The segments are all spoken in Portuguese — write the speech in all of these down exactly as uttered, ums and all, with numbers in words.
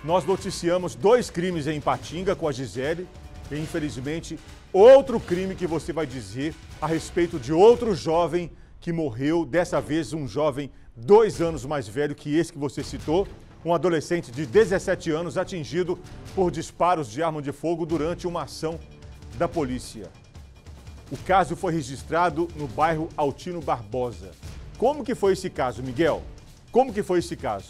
nós noticiamos dois crimes em Ipatinga com a Gisele e, infelizmente, outro crime que você vai dizer a respeito de outro jovem que morreu, dessa vez um jovem dois anos mais velho que esse que você citou, um adolescente de dezessete anos atingido por disparos de arma de fogo durante uma ação da polícia. O caso foi registrado no bairro Altino Barbosa. Como que foi esse caso, Miguel? Como que foi esse caso?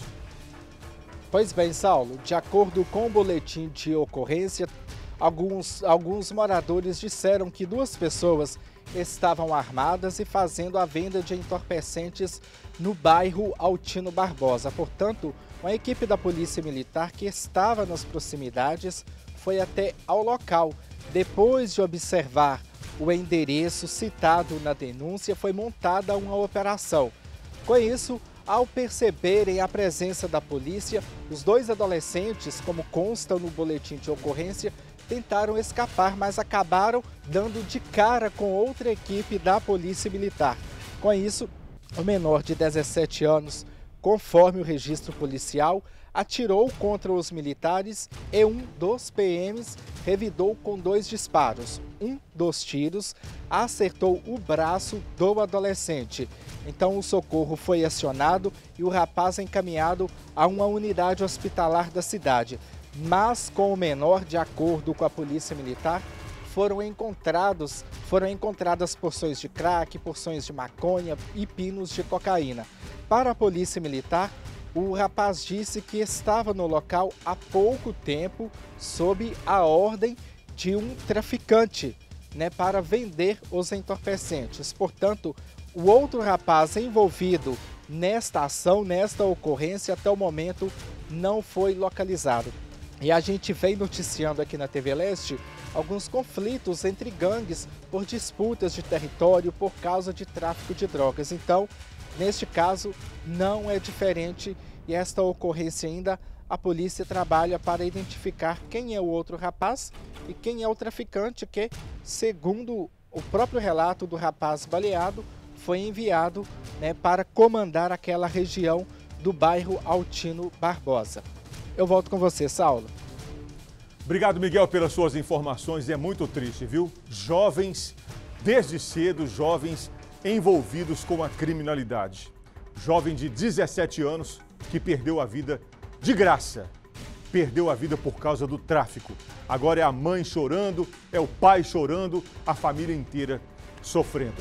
Pois bem, Saulo, de acordo com o boletim de ocorrência, alguns, alguns moradores disseram que duas pessoas estavam armadas e fazendo a venda de entorpecentes no bairro Altino Barbosa. Portanto, uma equipe da Polícia Militar que estava nas proximidades foi até ao local. Depois de observar o endereço citado na denúncia, foi montada uma operação. Com isso, ao perceberem a presença da polícia, os dois adolescentes, como consta no boletim de ocorrência, tentaram escapar, mas acabaram dando de cara com outra equipe da Polícia Militar. Com isso, o menor de dezessete anos, conforme o registro policial, atirou contra os militares e um dos P Ms revidou com dois disparos. Um dos tiros acertou o braço do adolescente. Então o socorro foi acionado e o rapaz encaminhado a uma unidade hospitalar da cidade. Mas com o menor, de acordo com a Polícia Militar, foram encontrados, foram encontradas porções de crack, porções de maconha e pinos de cocaína. Para a Polícia Militar, o rapaz disse que estava no local há pouco tempo sob a ordem de um traficante, né, para vender os entorpecentes. Portanto, o outro rapaz envolvido nesta ação, nesta ocorrência, até o momento não foi localizado. E a gente vem noticiando aqui na T V Leste alguns conflitos entre gangues por disputas de território por causa de tráfico de drogas. Então, neste caso, não é diferente e esta ocorrência ainda a polícia trabalha para identificar quem é o outro rapaz e quem é o traficante que, segundo o próprio relato do rapaz baleado, foi enviado, né, para comandar aquela região do bairro Altino Barbosa. Eu volto com você, Saulo. Obrigado, Miguel, pelas suas informações. É muito triste, viu? Jovens, desde cedo, jovens envolvidos com a criminalidade. Jovem de dezessete anos que perdeu a vida de graça. Perdeu a vida por causa do tráfico. Agora é a mãe chorando, é o pai chorando, a família inteira sofrendo.